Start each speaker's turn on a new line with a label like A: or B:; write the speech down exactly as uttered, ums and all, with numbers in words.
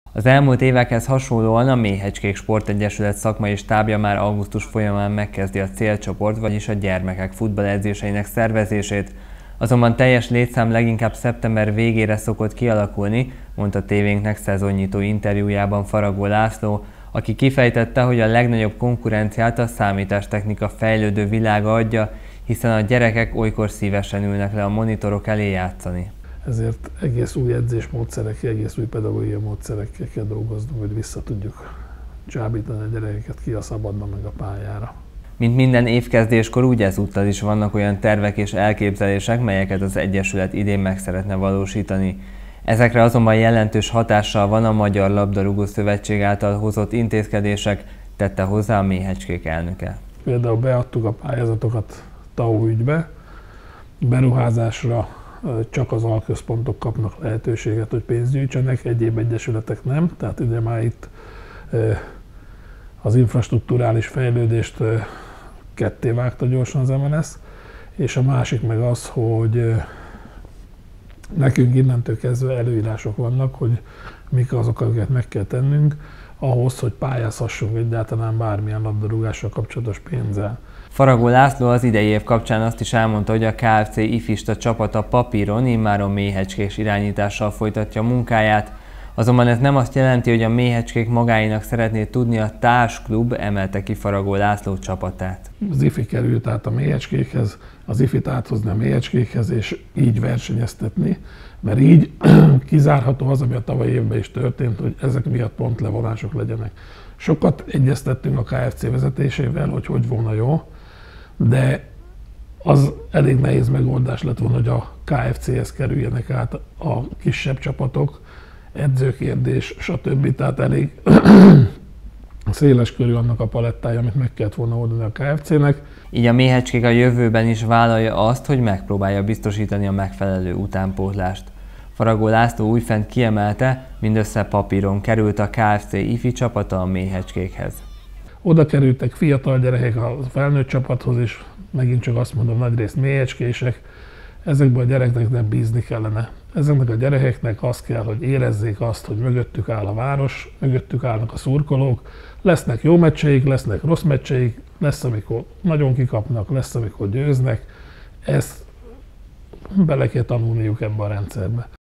A: Az elmúlt évekhez hasonlóan a Méhecskék Sportegyesület szakmai stábja már augusztus folyamán megkezdi a célcsoport, vagyis a gyermekek futballedzéseinek szervezését. Azonban teljes létszám leginkább szeptember végére szokott kialakulni, mondta tévénknek szezonnyitó interjújában Faragó László, aki kifejtette, hogy a legnagyobb konkurenciát a számítástechnika fejlődő világa adja, hiszen a gyerekek olykor szívesen ülnek le a monitorok elé játszani.
B: Ezért egész új edzésmódszerekkel, egész új pedagógiai módszerekkel kell dolgoznunk, hogy vissza tudjuk csábítani a gyerekeket ki a szabadba meg a pályára.
A: Mint minden évkezdéskor, úgy ezúttal is vannak olyan tervek és elképzelések, melyeket az Egyesület idén meg szeretne valósítani. Ezekre azonban jelentős hatással van a Magyar Labdarúgó Szövetség által hozott intézkedések, tette hozzá a Méhecskék elnöke.
B: Például beadtuk a pályázatokat té á u ügybe, beruházásra csak az alközpontok kapnak lehetőséget, hogy pénzt gyűjtsenek, egyéb egyesületek nem, tehát ugye már itt az infrastrukturális fejlődést ketté vágta gyorsan az em en es, és a másik meg az, hogy nekünk innentől kezdve előírások vannak, hogy mik azok, amiket meg kell tennünk, ahhoz, hogy pályázhassunk egyáltalán bármilyen labdarúgással kapcsolatos pénzzel.
A: Faragó László az idei év kapcsán azt is elmondta, hogy a ká ef cé ifista csapata papíron immáron méhecskés irányítással folytatja munkáját, azonban ez nem azt jelenti, hogy a Méhecskék magáinak szeretné tudni a társklub, emelte ki Faragó László csapatát.
B: Az ifi került át a Méhecskékhez, az ifit áthozni a Méhecskékhez, és így versenyeztetni, mert így kizárható az, ami a tavalyi évben is történt, hogy ezek miatt pontlevonások legyenek. Sokat egyeztettünk a ká ef cé vezetésével, hogy hogy volna jó, de az elég nehéz megoldás lett volna, hogy a ká ef céhez kerüljenek át a kisebb csapatok, edzőkérdés, stb. Tehát elég széles körül annak a palettája, amit meg kellett volna oldani a ká ef cének.
A: Így a Méhecskék a jövőben is vállalja azt, hogy megpróbálja biztosítani a megfelelő utánpótlást. Faragó László újfent kiemelte, mindössze papíron került a ká ef cé ifi csapata a Méhecskékhez.
B: Oda kerültek fiatal gyerekek a felnőtt csapathoz, és megint csak azt mondom, nagyrészt méhecskések, ezekben a gyerekeknek bízni kellene. Ezeknek a gyerekeknek azt kell, hogy érezzék azt, hogy mögöttük áll a város, mögöttük állnak a szurkolók, lesznek jó meccseik, lesznek rossz meccseik, lesz, amikor nagyon kikapnak, lesz, amikor győznek. Ezt bele kell tanulniuk ebbe a rendszerbe.